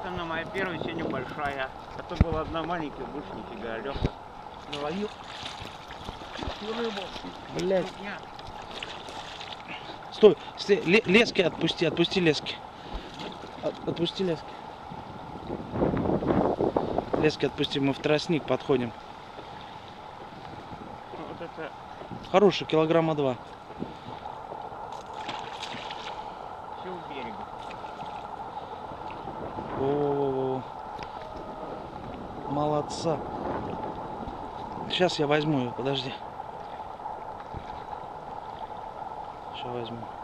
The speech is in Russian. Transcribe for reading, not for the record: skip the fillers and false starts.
она моя первая, сегодня большая. А то была одна маленькая, больше нифига. Леха наловил всю рыбу. Блядь. Стой, лески отпусти, отпусти лески. Отпусти лески. Лески отпусти, мы в тростник подходим. Вот это... Хороший, килограмма 2. Все у берега. О, молодца. Сейчас я возьму ее, подожди. Сейчас возьму.